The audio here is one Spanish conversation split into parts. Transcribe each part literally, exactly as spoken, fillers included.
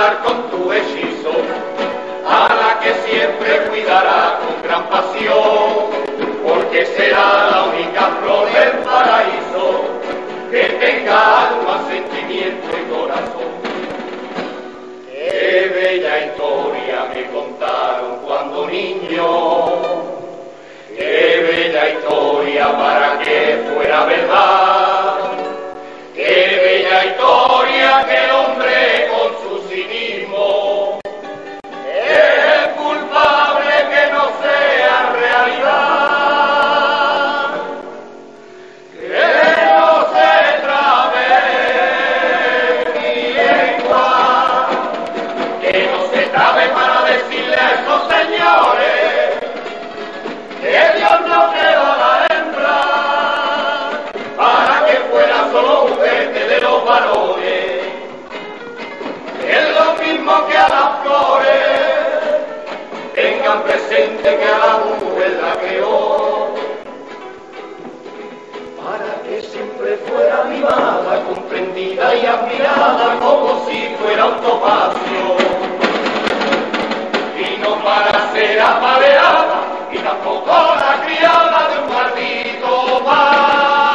encantar con tu hechizo, a la que siempre cuidará con gran pasión, porque será la única flor del paraíso que tenga alma, sentimiento y corazón. Qué bella historia me contaron cuando niño, qué bella historia para que fuera verdad, qué bella historia que el hombre con su cinismo es culpable que no sea realidad, que no se trabe ni lengua, que no se trabe para decirle a estos señores que Dios no creó a la hembra para que fuera solo juguete de los varones. Es lo mismo que a las flores, tengan presente que a la mujer la creó para que siempre fuera mimada, comprendida y admirada como si fuera un topacio, y no para ser apaleada y tampoco la criada de un maldito más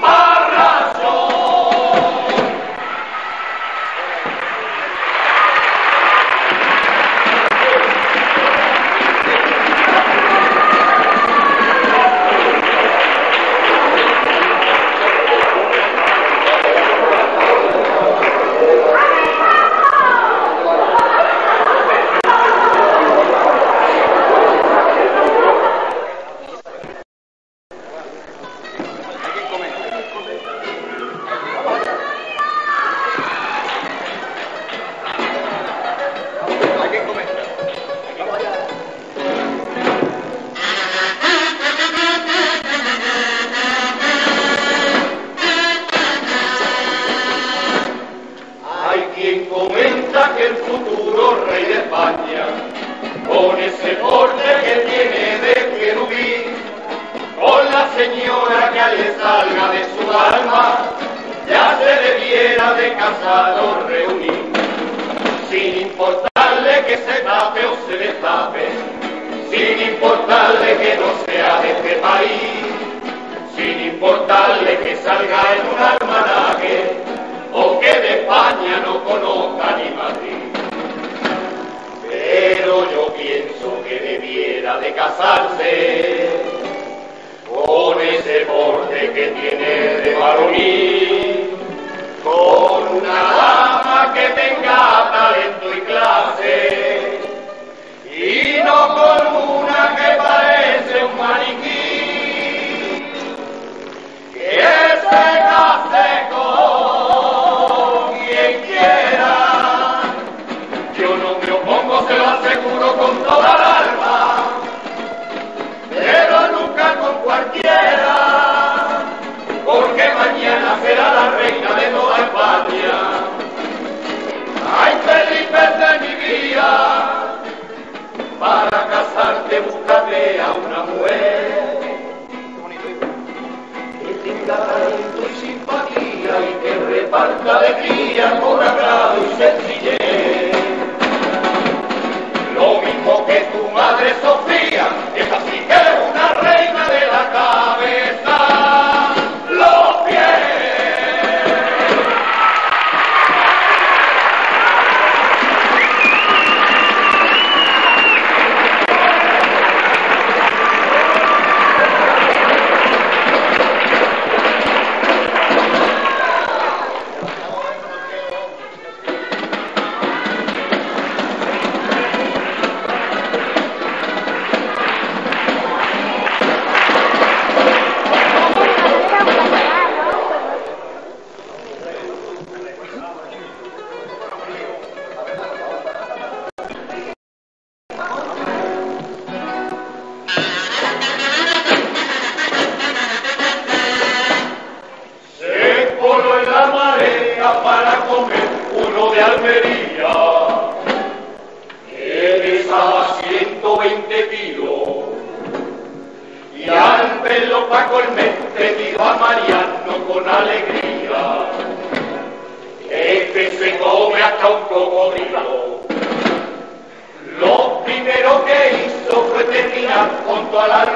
marracho. Mariano con alegría, este se come hasta un cocodrilo. Lo primero que hizo fue terminar con toda la